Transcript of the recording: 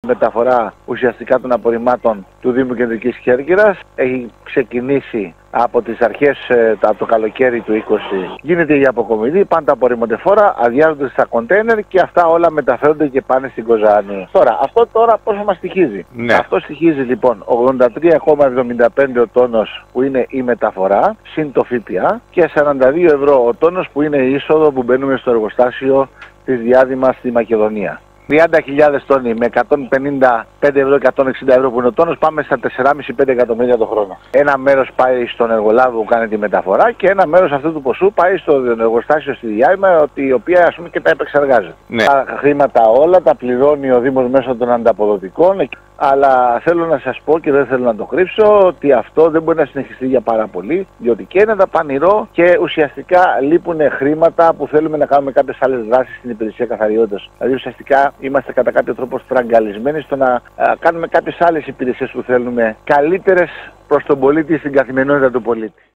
μεταφορά ουσιαστικά των απορριμμάτων του Δήμου Κεντρικής Κέρκυρας. Έχει ξεκινήσει από τις αρχές, από το καλοκαίρι του 20. Γίνεται η αποκομιδή, πάνε τα απορριμματεφόρα, αδειάζονται στα κοντέινερ και αυτά όλα μεταφέρονται και πάνε στην Κοζάνη. Τώρα, αυτό τώρα πόσο μας στοιχίζει? Ναι. Αυτό στοιχίζει λοιπόν 83,75 ο τόνος που είναι η μεταφορά, συν το ΦΠΑ, και 42 ευρώ ο τόνος που είναι η είσοδο που μπαίνουμε στο εργοστάσιο της Διάδημας στη Μακεδονία. 30.000 τόνοι με 155 ευρώ, 160 ευρώ που είναι ο τόνος, πάμε στα 4,5-5 εκατομμύρια το χρόνο. Ένα μέρος πάει στον εργολάβο που κάνει τη μεταφορά και ένα μέρος αυτού του ποσού πάει στο εργοστάσιο στη Διάδημα, η οποία ας πούμε και τα επεξεργάζεται. Ναι. Τα χρήματα όλα τα πληρώνει ο Δήμος μέσω των ανταποδοτικών, αλλά θέλω να σας πω και δεν θέλω να το κρύψω ότι αυτό δεν μπορεί να συνεχιστεί για πάρα πολύ, διότι και είναι δαπανηρό και ουσιαστικά λείπουν χρήματα που θέλουμε να κάνουμε κάποιες άλλες δράσεις στην υπηρεσία καθαριότητας. Δηλαδή ουσιαστικά είμαστε κατά κάποιο τρόπο στραγγαλισμένοι στο να κάνουμε κάποιες άλλες υπηρεσίες που θέλουμε καλύτερες προς τον πολίτη, στην καθημερινότητα του πολίτη.